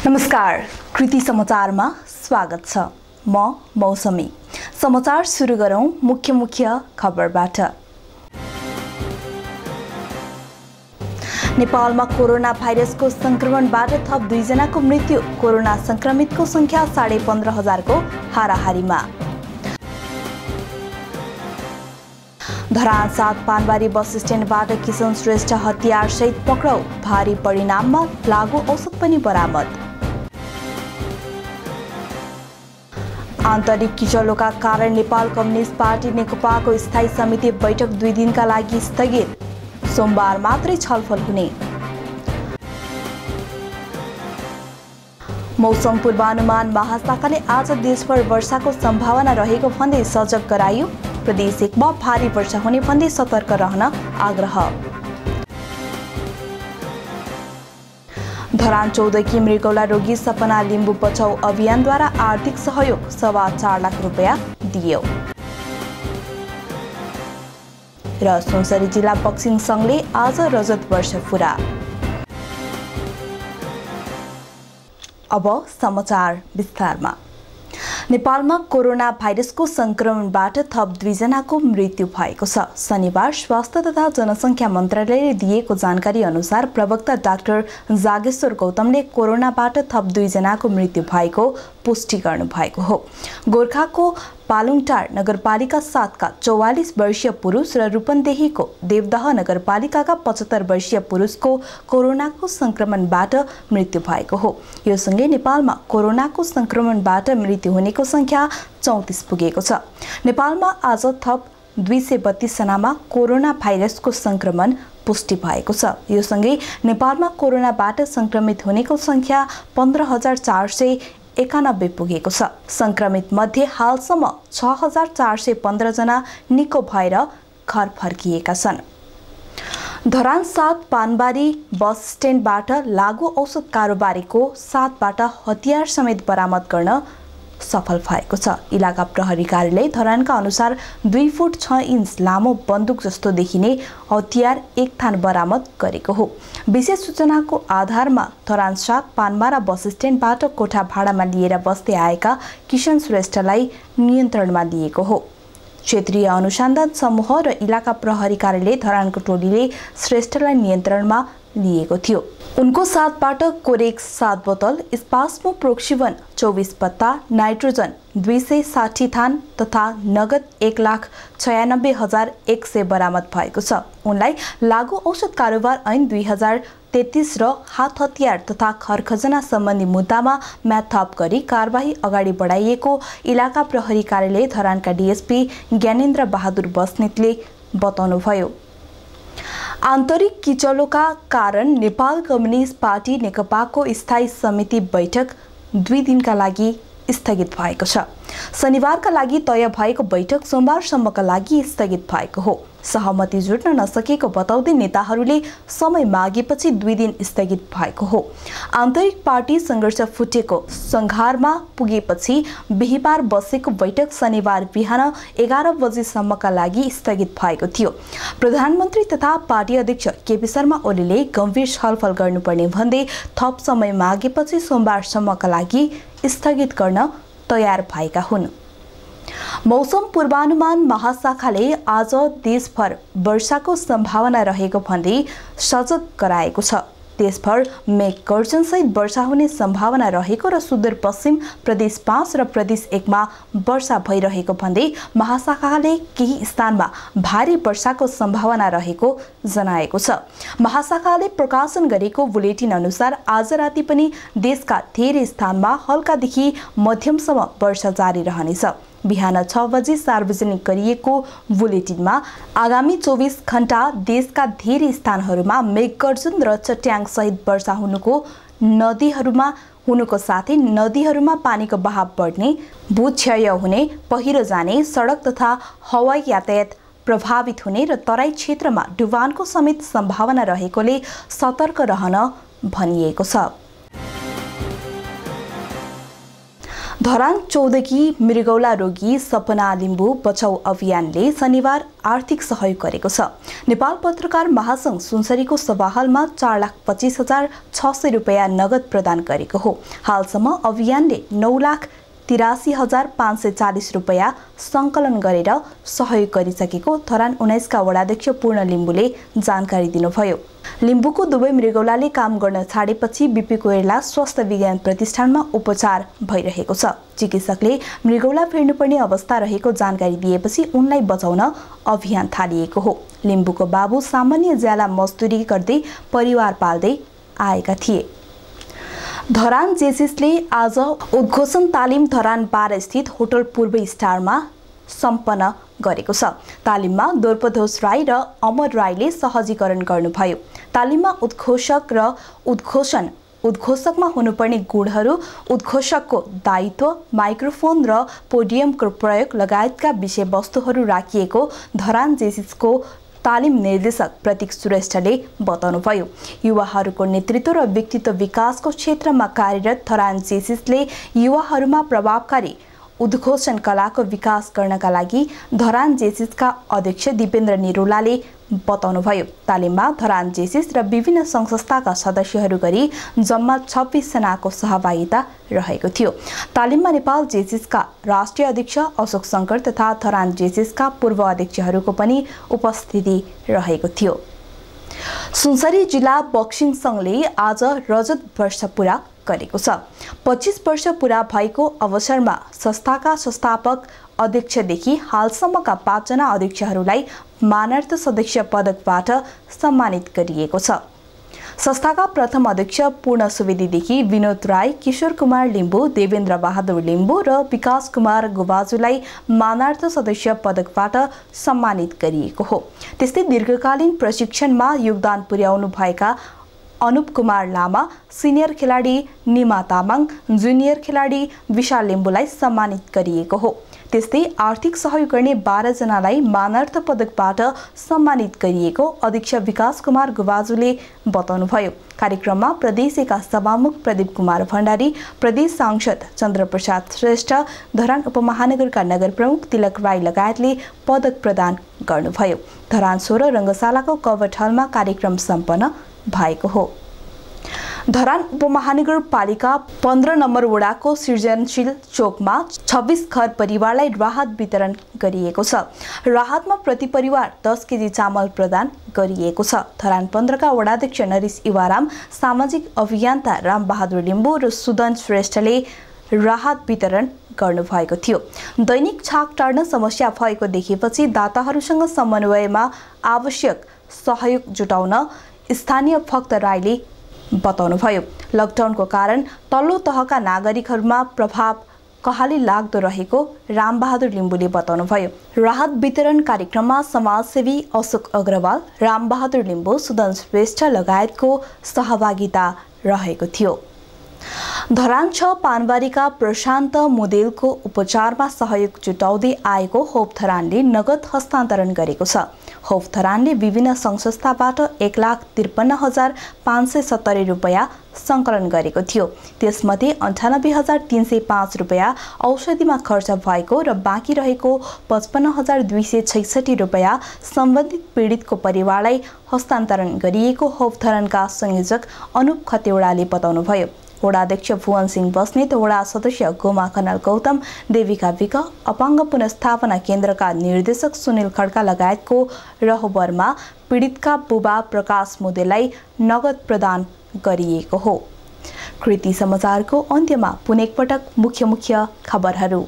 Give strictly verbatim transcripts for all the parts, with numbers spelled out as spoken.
नमस्कार, कृति समाचारमा स्वागत छ। म मौसमी। समाचार सुरु गरौं मुख्य मुख्य खबरबाट। नेपालमा कोरोना भाइरसको संक्रमणबाट थप दुई जनाको मृत्यु। कोरोना संक्रमितको संख्या साढे पन्ध्र हजारको हाराहारीमा। धरान सात पानबारी बस स्ट्यान्डबाट किशन श्रेष्ठ हतियार सहित पक्राउ। भारी परिणाममा लागू औषध पनि बरामद। आन्तरिक किचलोका कारण नेपाल कम्युनिस्ट पार्टी नेकपाको स्थायी समिति बैठक दुई दिनका लागि स्थगित। सोमबार मात्रै छलफल हुने। मौसम पूर्वानुमान महाशाखाले आज देशभर वर्षाको सम्भावना रहेको भन्दै सजग गरायो। प्रदेश एकमा भारी वर्षा हुने भन्दै सतर्क रहन आग्रह। धरान चौधकी मृगौला रोगी सपना लिम्बू बचाउ अभियानद्वारा आर्थिक सहयोग सवा चार लाख रुपियाँ दियो। र सुनसरी जिल्ला बक्सिङ संघले आज रजत वर्ष पूरा। अब समाचार विस्तारमा। नेपालमा कोरोना भाइरसको संक्रमणबाट थप दुई जनाको मृत्यु भएको छ। शनिबार स्वास्थ्य तथा जनसङ्ख्या मन्त्रालयले दिएको जानकारी अनुसार प्रवक्ता डाक्टर जागेश्वर गौतमले कोरोनाबाट थप दुई जनाको मृत्यु भएको पुष्टि गर्नु भएको हो। गोर्खाको पालुङटार नगरपालिका सातका चौवालीस वर्षीय पुरुष र रूपन्देहीको देवदह नगरपालिकाका पचहत्तर वर्षीय पुरुषको कोरोनाको संक्रमणबाट मृत्यु भएको हो। यो सँगै नेपालमा कोरोनाको संक्रमणबाट मृत्यु हुनेको संख्या चौतिस पुगेको छ। नेपालमा आज थप दुई सय बत्तीस जनामा कोरोना भाइरसको संक्रमण पुष्टि भएको छ। यो सँगै नेपालमा कोरोनाबाट संक्रमित हुनेको संख्या पन्ध्र हजार चार सय एकानब्बे पुगेको छ। संक्रमित मध्ये हालसम्म छ हजार चार सय पन्ध्र जना निको भएर घर फर्किएका छन्। धरान सात पानबारी बस स्ट्यान्डबाट लागू औषध कारोबारीको साथबाट हतियार समेत बरामद गर्न सफल भएको छ। इलाका प्रहरी कार्यालय धरानका अनुसार दुई फुट छ इन्च लामो बन्दुक जस्तो देखिने हतियार एक थान बरामद गरेको हो। विशेष सूचनाको आधारमा धरान सात पानबारा बस स्ट्यान्डबाट कोठा भाडामा लिएर बस्दै आएका किशन श्रेष्ठलाई नियन्त्रणमा लिएको हो। क्षेत्रीय अनुसन्धान समूह र इलाका प्रहरी कार्यालय धरानको टोलीले श्रेष्ठलाई नियन्त्रणमा लिएको थियो। उनको साथबाट कोरेक्स सात बोतल, स्पास्मो प्रोक्सिवन चौबिस पत्ता, नाइट्रोजन दुई सय साठी थान तथा नगद एक लाख छयानब्बे हजार एक सय बरामद भएको छ। उनलाई लागू औषध कारोबार ऐन दुई हजार तेत्तीस र हात हतियार तथा खरखजना सम्बन्धी मुद्दामा म्याद थप गरी कारबाही अगाडि बढाइएको इलाका प्रहरी कार्यालय धरानका डीएसपी ज्ञानेन्द्र बहादुर बस्नेतले बताउनुभयो। आन्तरिक किचलोका कारण नेपाल कम्युनिस्ट पार्टी नेकपाको स्थायी समिति बैठक दुई दिनका लागि स्थगित भएको छ। शनिबारका लागि तय भएको बैठक सोमबारसम्मका लागि स्थगित भएको हो। सहमति जुट्न नसकेको बताउँदै नेताहरूले समय मागेपछि दुई दिन स्थगित भएको हो। आन्तरिक पार्टी सङ्घर्ष फुटेको संघारमा पुगेपछि बिहिबार बसेको बैठक शनिबार बिहान एघार बजेसम्मका लागि स्थगित भएको थियो। प्रधानमन्त्री तथा पार्टी अध्यक्ष केपी शर्मा ओलीले गम्भीर छलफल गर्नुपर्ने भन्दै थप समय मागेपछि सोमबारसम्मका लागि स्थगित गर्न तयार भएका हुन्। मौसम पूर्वानुमान महाशाखाले आज देशभर वर्षाको सम्भावना रहेको भन्दै सजग गराएको छ। देशभर मेघ गर्जनसहित वर्षा हुने सम्भावना रहेको र सुदूरपश्चिम प्रदेश पाँच र प्रदेश एकमा वर्षा भइरहेको भन्दै महाशाखाले केही स्थानमा भारी वर्षाको सम्भावना रहेको जनाएको छ। महाशाखाले प्रकाशन गरेको बुलेटिन अनुसार आज राति पनि देशका धेरै स्थानमा हल्कादेखि मध्यमसम्म वर्षा जारी रहनेछ। बिहान छ बजे सार्वजनिक गरिएको बुलेटिनमा आगामी चौबिस घण्टा देशका धेरै स्थानहरूमा मेघगर्जन र चट्याङ सहित वर्षा हुनुको नदीहरूमा हुनुको साथै नदीहरूमा पानीको बहाव बढ्ने, भूक्षय हुने, पहिरो जाने, सडक तथा हवाई यातायात प्रभावित हुने र तराई क्षेत्रमा डुबानको समेत सम्भावना रहेकोले सतर्क रहन भनिएको छ। धरान चौधकी मृगौला रोगी सपना लिम्बू बचाउ अभियानले शनिबार आर्थिक सहयोग गरेको छ। नेपाल पत्रकार महासंघ सुनसरीको सभाहलमा चार लाख पच्चीस हजार छ सय रुपियाँ नगद प्रदान गरेको हो। हालसम्म अभियानले नौ लाख तिरासी हजार पाँच सय चालीस रुपियाँ सङ्कलन गरेर सहयोग गरिसकेको धरान उन्नाइसका वडाध्यक्ष पूर्ण लिम्बूले जानकारी दिनुभयो। लिम्बूको दुवै मृगौलाले काम गर्न छाडेपछि बीपी कोइराला स्वास्थ्य विज्ञान प्रतिष्ठानमा उपचार भइरहेको छ। चिकित्सकले मृगौला फेर्नुपर्ने अवस्था रहेको जानकारी दिएपछि उनलाई बचाउन अभियान थालिएको हो। लिम्बूको बाबु सामान्य ज्याला मजदुरी गर्दै परिवार पाल्दै आएका थिए। धरान जेसिसले आज उद्घोषण तालिम धरान बाह्र स्थित होटल पूर्व स्टारमा सम्पन्न गरेको छ। तालिममा द्रौपदोष राई र अमर राईले सहजीकरण गर्नुभयो। तालिममा उद्घोषक र उद्घोषण उद्घोषकमा हुनुपर्ने गुणहरू, उद्घोषकको दायित्व, माइक्रोफोन र पोडियमको प्रयोग लगायतका विषयवस्तुहरू राखिएको धरान जेसिसको तालिम निर्देशक प्रतीक श्रेष्ठले बताउनुभयो। युवाहरूको नेतृत्व र व्यक्तित्व विकासको क्षेत्रमा कार्यरत धरान जेसिसले युवाहरूमा प्रभावकारी उद्घोषण कलाको विकास गर्नका लागि धरान जेसिसका अध्यक्ष दिपेन्द्र निरोलाले बताउनुभयो। तालिममा धरान जेसिस र विभिन्न सङ्घ संस्थाका सदस्यहरू गरी जम्मा छब्बिस जनाको सहभागिता रहेको थियो। तालिममा नेपाल जेसिसका राष्ट्रिय अध्यक्ष अशोक शङ्कर तथा धरान जेसिसका पूर्व अध्यक्षहरूको पनि उपस्थिति रहेको थियो। सुनसरी जिल्ला बक्सिङ सङ्घले आज रजत वर्ष पुरा गरेको छ। पच्चीस वर्ष पुरा भएको अवसरमा संस्थाका संस्थापक अध्यक्षदेखि हालसम्मका पाँचजना अध्यक्षहरूलाई मानार्थ सदस्य पदकबाट सम्मानित गरिएको छ। संस्थाका प्रथम अध्यक्ष पूर्ण सुवेदीदेखि विनोद राई, किशोर कुमार लिम्बू, देवेन्द्र बहादुर लिम्बू र विकास कुमार गुबाजुलाई मानार्थ सदस्य पदकबाट सम्मानित गरिएको हो। त्यस्तै दीर्घकालीन प्रशिक्षणमा योगदान पुर्याउनु भएका अनुप कुमार लामा, सिनियर खेलाडी निमा तामाङ, जुनियर खेलाडी विशाल लिम्बूलाई सम्मानित गरिएको हो। त्यस्तै आर्थिक सहयोग गर्ने बाह्र जनालाई मानार्थ पदकबाट सम्मानित गरिएको अध्यक्ष विकास कुमार गुबाजुले बताउनुभयो। कार्यक्रममा प्रदेशका सभामुख प्रदीप कुमार भण्डारी, प्रदेश सांसद चन्द्रप्रसाद श्रेष्ठ, धरान उपमहानगरका नगर प्रमुख तिलक राई लगायतले पदक प्रदान गर्नुभयो। धरान सोह्र रङ्गशालाको कभट हलमा कार्यक्रम सम्पन्न भएको हो। धरान उपमहानगरपालिका पन्ध्र नम्बर वडाको सृजनशील चोकमा छब्बीस घर परिवारलाई राहत वितरण गरिएको छ। राहतमा प्रति परिवार दस केजी चामल प्रदान गरिएको छ। धरान पन्ध्रका वडाध्यक्ष नरेश इवाराम, सामाजिक अभियन्ता रामबहादुर लिम्बू र सुदन श्रेष्ठले राहत वितरण गर्नुभएको थियो। दैनिक छाक टार्न समस्या भएको देखेपछि दाताहरूसँग समन्वयमा आवश्यक सहयोग जुटाउन स्थानीय भक्त राईले बताउनुभयो। लकडाउनको कारण तल्लो तहका नागरिकहरूमा प्रभाव कहाली लाग्दो रहेको रामबहादुर लिम्बूले बताउनुभयो। राहत वितरण कार्यक्रममा समाजसेवी अशोक अग्रवाल, रामबहादुर लिम्बू, सुदन श्रेष्ठ लगायतको सहभागिता रहेको थियो। धरान छ पानबारीका प्रशान्त मोदेलको उपचारमा सहयोग जुटाउँदै आएको होप धरानले नगद हस्तान्तरण गरेको छ। होप धरानले विभिन्न सङ्घ संस्थाबाट एक लाख त्रिपन्न हजार पाँच सय सत्तरी रुपियाँ सङ्कलन गरेको थियो। त्यसमध्ये अन्ठानब्बे हजार तिन सय पाँच रुपियाँ औषधिमा खर्च भएको र बाँकी रहेको पचपन्न हजार दुई सय छैसठी रुपियाँ सम्बन्धित पीडितको परिवारलाई हस्तान्तरण गरिएको होप धरानका संयोजक अनुप खतेवडाले बताउनुभयो। वडाध्यक्ष भुवन सिंह बस्नेत, वडा सदस्य गोमा खनाल गौतम, देविका विक, अपाङ्ग पुनस्थापना केन्द्रका निर्देशक सुनिल खड्का लगायतको रहबरमा पीडितका बुबा प्रकाश मोदेलाई नगद प्रदान गरिएको हो। कृति समाचारको अन्त्यमा पुनः एकपटक मुख्य मुख्य खबरहरू।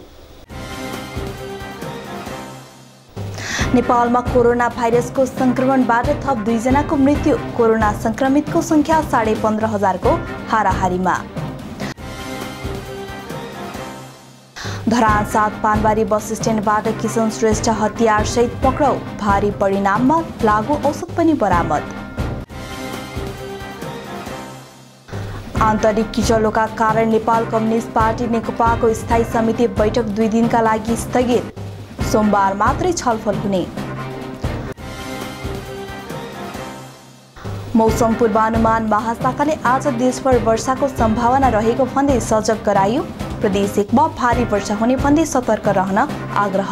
नेपालमा कोरोना भाइरसको संक्रमणबाट थप दुईजनाको मृत्यु, कोरोना संक्रमितको संख्या साढे पन्ध्र हजारको हाराहारीमा। धरान सात पानबारी बस स्ट्यान्डबाट किशन श्रेष्ठ हतियारसहित पक्राउ, भारी परिणाममा लागू औषध पनि बरामद। आन्तरिक किचलोका कारण नेपाल कम्युनिस्ट पार्टी नेकपाको स्थायी समिति बैठक दुई दिनका लागि स्थगित, सोमबार मात्रै छलफल हुने। मौसम पूर्वानुमान महाशाखाले आज देशभर वर्षाको सम्भावना रहेको भन्दै सजग गरायो। प्रदेश एकमा भारी वर्षा हुने भन्दै सतर्क रहन आग्रह।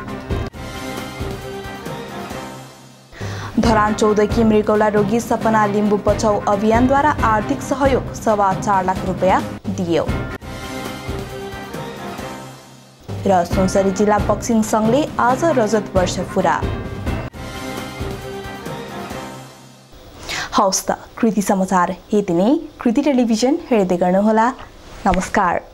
धरान चौधकी मृगौला रोगी सपना लिम्बू बचाउ अभियानद्वारा आर्थिक सहयोग सवा चार लाख रुपियाँ दियो। र सुनसरी जिल्ला बक्सिङ संघले आज रजत वर्ष पुरा। हौस् त कृति समाचार यति नै। कृति टेलिभिजन हेर्दै गर्नुहोला। नमस्कार।